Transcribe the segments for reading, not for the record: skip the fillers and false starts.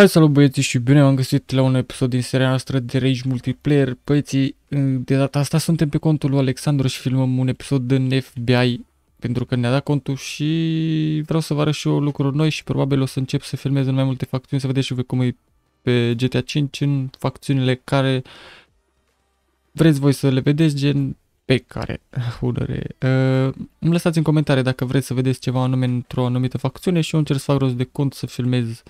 Hai, salut băieții și bine am găsit la un episod din seria noastră de Rage Multiplayer. Băieții, de data asta suntem pe contul lui Alexandru și filmăm un episod în FBI pentru că ne-a dat contul și vreau să vă arăt și eu lucruri noi și probabil o să încep să filmez în mai multe facțiuni, să vedeți și voi cum e pe GTA 5 în facțiunile care vreți voi să le vedeți, gen pe care hudăre. Îmi lăsați în comentarii dacă vreți să vedeți ceva anume într-o anumită facțiune și eu încerc să fac rost de cont să filmez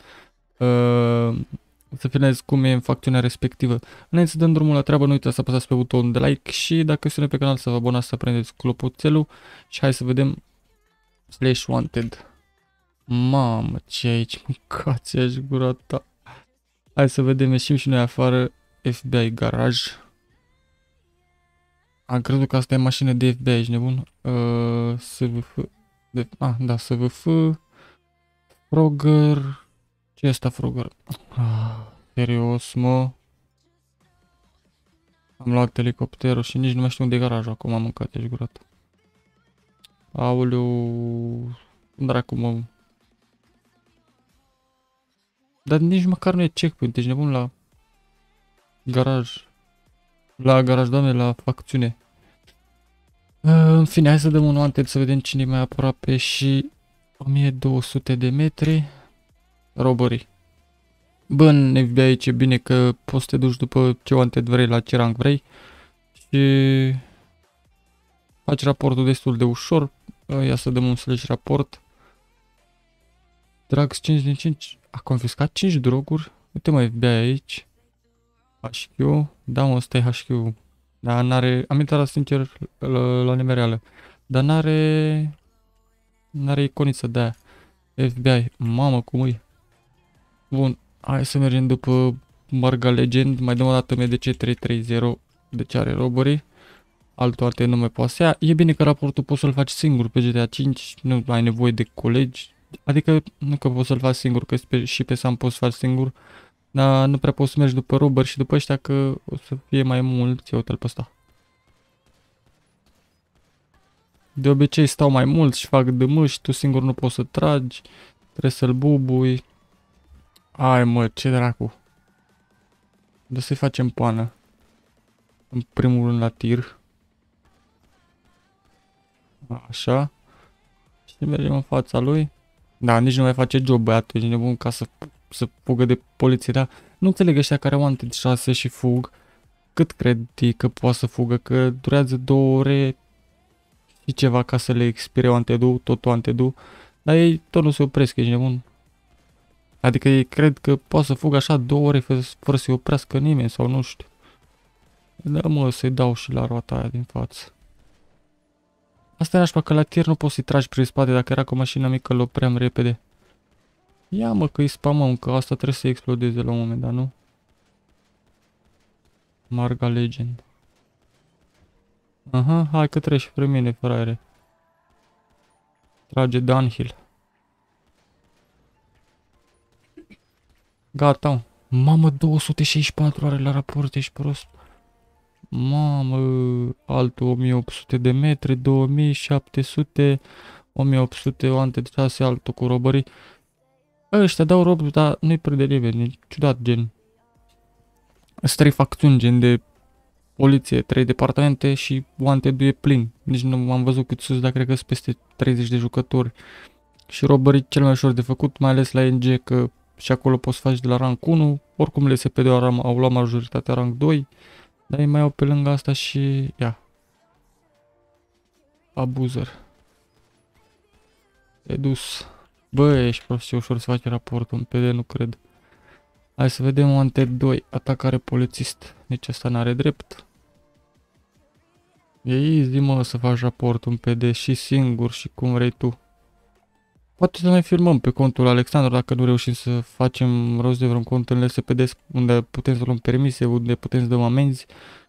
să filmez cum e în facțiunea respectivă. Înainte să dăm drumul la treabă, nu uitați să apăsați pe butonul de like și dacă sunteți pe canal să vă abonați, să prindeți clopoțelul și hai să vedem /wanted. Mamă, ce aici, mâncați aș gura ta. Hai să vedem, ieșim și noi afară. FBI garaj. Am crezut că asta e mașină de FBI, ești nebun? SVF. Da, SVF. Frogger. Ce e asta, Frogger? Serios, mă. Am luat elicopterul și nici nu mai știu unde e garajul acum, am mâncat, ești gurat. Aoleu. Dracu, mă. Dar nici măcar nu e checkpoint, ești nebun la garaj. La garaj, doamne, la facțiune. În fine, hai să dăm un wanted să vedem cine e mai aproape și 1200 de metri. Robbery. Bă, în FBI aici e bine că poți să te duci după ce wanted vrei, la ce rank vrei și faci raportul destul de ușor. Ia să dăm un slash raport. Drugs 5 din 5. A confiscat 5 droguri. Uite mă, FBI aici. HQ. Da mă, ăsta e HQ. Dar n-are, am intrat sincer la nemereală. Dar n-are iconiță de aia. FBI. Mamă, cum e? Bun. Hai să mergem după Marga Legend, mai dăm o dată MDC 330, deci are robbery. Altul alte nu mai poate să ia. E bine că raportul poți să-l faci singur pe GTA 5, nu ai nevoie de colegi. Adică nu că poți să-l faci singur, că și pe Sam poți să faci singur. Dar nu prea poți să mergi după robber și după ăștia că o să fie mai mulți. Ia uite-l pe ăsta. De obicei stau mai mulți și fac dămâși, tu singur nu poți să tragi. Trebuie să-l bubui. Ai mă, ce dracu. Dă să-i facem pană. În primul rând la tir. Așa. Și mergem în fața lui. Da, nici nu mai face job băiatul, ești nebun ca să fugă de poliție, dar nu înțeleg ăștia care au wanted 6 și fug. Cât crede că poate să fugă? Că durează 2 ore și ceva ca să le expire wanted-ul, tot wanted-ul. Dar ei tot nu se opresc, ești nebun. Adică ei cred că poate să fugă așa 2 ore fără să-i oprească nimeni sau nu știu. Da mă, să-i dau și la roata aia din față. Asta e nașpa că la tir nu poți să-i tragi prin spate, dacă era cu mașina mică îl opream repede. Ia mă că îi spamăm, că asta trebuie să explodeze la un moment dat, nu? Marga Legend. Aha, hai că treci spre mine, fraiere. Trage downhill. Gata. Mamă, 264 are la raport, ești prost. Mamă, altul 1800 de metri, 2700, 1800, wanted 6, altul cu robbery. Ăștia dau rob, dar nu-i prinde nimeni, e ciudat, gen. Sunt 3 facțiuni, gen de poliție, 3 departamente și wanted-ul e plin. Nici nu am văzut cât sus, dar cred că sunt peste 30 de jucători. Și robbery cel mai ușor de făcut, mai ales la NG, că și acolo poți face de la rank 1, oricum LSPD au luat majoritatea rank 2, dar ei mai au pe lângă asta și, ia, abuzer. E dus. Bă, ești prost, ce ușor să faci raportul în PD, nu cred. Hai să vedem wanted 2, atacare polițist, nici asta n-are drept. E easy mă să faci raportul în PD și singur și cum vrei tu. Poate să mai filmăm pe contul Alexandru dacă nu reușim să facem rost de vreun cont în LSPD unde putem să luăm permise, unde putem să dăm amenzi.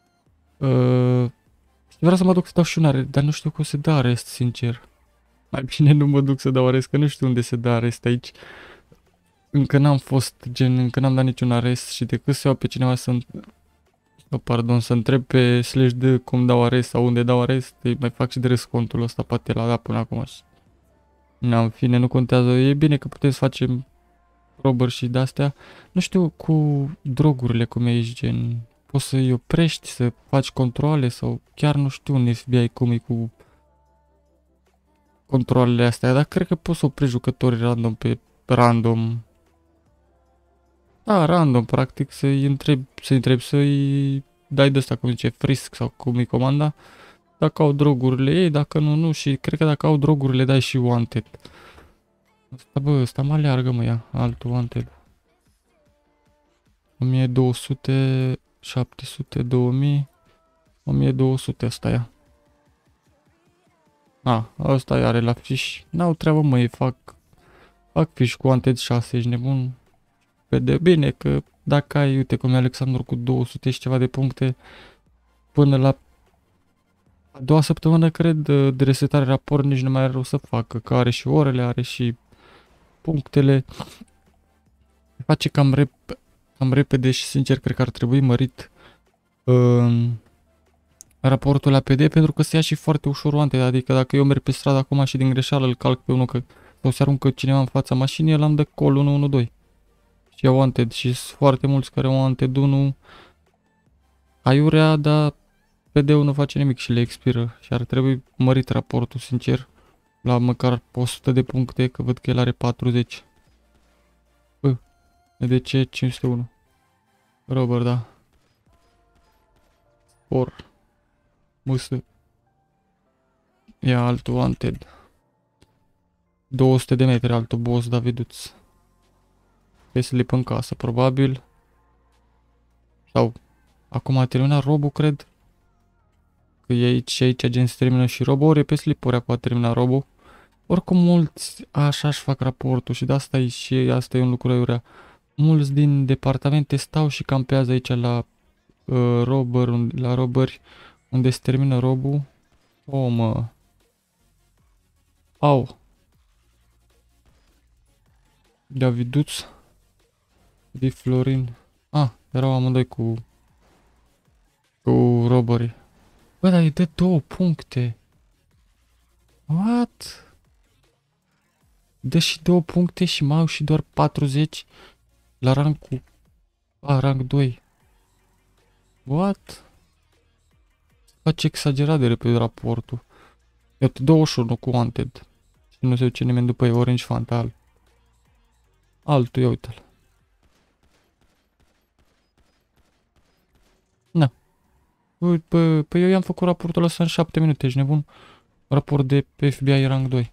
Vreau să mă duc să dau și un arest, dar nu știu cum se dă arest, sincer. Mai bine nu mă duc să dau arest, că nu știu unde se dă arest aici. Încă n-am fost, gen, încă n-am dat niciun arest și decât să iau pe cineva să întreb pe /d cum dau arest sau unde dau arest, îi mai fac și de râs contul ăsta, poate l-a dat până acum. Na, în fine, nu contează. E bine că putem să facem robber și de-astea. Nu știu cu drogurile cum e aici, gen, poți să-i oprești, să faci controle sau chiar nu știu în FBI cum e cu controlele astea, dar cred că poți să oprești jucători random pe random. Da, random, practic, să-i dai de asta, cum zice, frisk sau cum e comanda. Dacă au drogurile ei, dacă nu, nu. Și cred că dacă au drogurile, dai și wanted. Asta, bă, ăsta mă aleargă, mă, ia. Altul wanted. 1200, 700, 2000, 1200 asta ia. A, ăsta are la fiș. N-au treabă, mă, ei fac fiș cu wanted 6, ești nebun. Pe de bine că dacă ai, uite cum e Alexandru cu 200 și ceva de puncte, până la a doua săptămână, cred, de resetare raport nici nu mai are rău să facă, că are și orele, are și punctele. Face cam repede și sincer cred că ar trebui mărit raportul la PD pentru că se ia și foarte ușor wanted, adică dacă eu merg pe stradă acum și din greșeală îl calc pe unul că sau se aruncă cineva în fața mașinii, el am dă call 112 și ia wanted și sunt foarte mulți care au wanted 1 aiurea, dar PD-ul nu face nimic și le expiră și ar trebui mărit raportul, sincer, la măcar 100 de puncte, că văd că el are 40. Bă, de ce 501? Robert, da. Or. Musă. Ia altul wanted. 200 de metri altul boss Daviduț. Pe slip în casă, probabil. Sau, acum a terminat robul, cred. Că e aici și aici gen se termină și robul, ori e pe slip, ori acum a terminat robul. Oricum mulți așa-și fac raportul și de asta e și asta e un lucru aiurea. Mulți din departamente stau și campează aici la robberi unde se termină robul. O, mă. Au. Daviduț. Di Florin. Ah, erau amândoi cu robberii. Bă, dar îi dă 2 puncte. What? Dă și 2 puncte și mai au și doar 40 la rang cu... A, rang 2. What? Face exagerat de repede raportul. Iată, 21 cu wanted. Și nu se duce nimeni după ei, Orange Fantal. Altul, ia uite-l. Na. Păi eu i-am făcut raportul ăsta în 7 minute, ești nebun? Raport de FBI rang 2.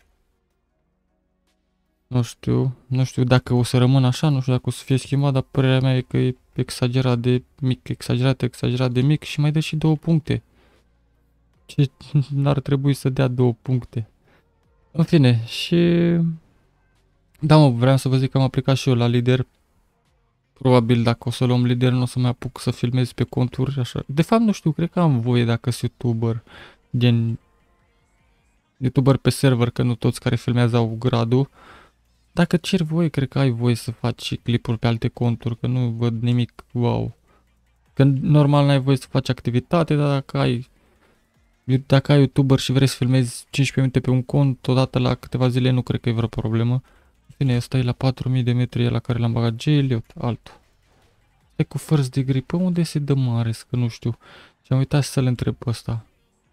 Nu știu dacă o să rămână așa, nu știu dacă o să fie schimbat, dar părerea mea e că e exagerat de mic, exagerat de mic și mai dă și 2 puncte. Ce n-ar trebui să dea 2 puncte. În fine, și... Da, mă, vreau să vă zic că am aplicat și eu la lider. Probabil dacă o să luăm lider nu o să mai apuc să filmez pe conturi, așa. De fapt, nu știu, cred că am voie dacă sunt YouTuber. Gen... YouTuber pe server, că nu toți care filmează au gradul. Dacă ceri voie, cred că ai voie să faci și clipuri pe alte conturi, că nu văd nimic wow. Că normal n-ai voie să faci activitate, dar dacă ai YouTuber și vrei să filmezi 15 minute pe un cont, odată la câteva zile, nu cred că e vreo problemă. În fine, ăsta e la 4000 de metri, la care l-am bagat gel, altul. E cu first degree, pe unde se dă mare, că nu știu. Și am uitat să-l întreb pe ăsta.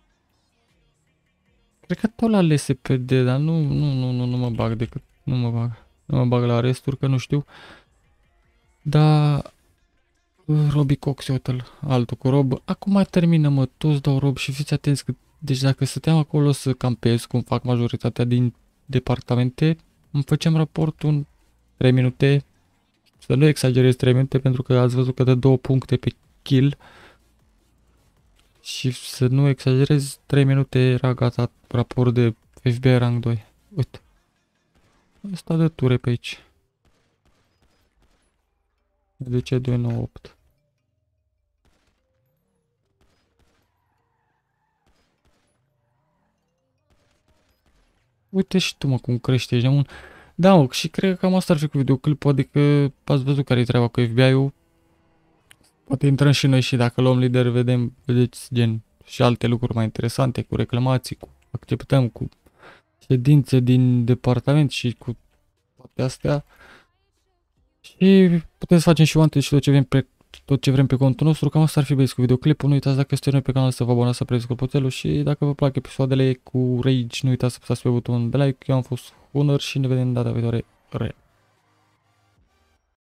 Cred că tot la LSPD, dar nu mă bag decât, nu mă bag la resturi, că nu știu. Dar... Robi Cox, uite-l, altul cu rob. Acum mai termină, mă, toți dau rob și fiți atenți că... Deci dacă stăteam acolo să campez, cum fac majoritatea din departamente, îmi facem raportul în 3 minute. Să nu exagerez 3 minute, pentru că ați văzut că dă 2 puncte pe kill. Și să nu exagerez, 3 minute era gata raport de FBI rang 2. Uite. Asta dă ture pe aici. De ce 298? Uite și tu, mă, cum crește, ești un... Da, mă, și cred că cam asta ar fi cu videoclipul, adică ați văzut care e treaba cu FBI-ul. Poate intrăm și noi și dacă luăm lider, vedeți, gen, și alte lucruri mai interesante, cu reclamații, cu acceptăm, cu ședințe din departament și cu toate astea. Și putem să facem și wanted și tot ce vrem pe contul nostru. Cam asta ar fi băieți cu videoclipul. Nu uitați dacă sunteți noi pe canal să vă abonați, să preț clopoțelul și dacă vă plac episoadele cu Rage, nu uitați să apăsați pe butonul de like. Eu am fost Hunter și ne vedem data viitoare.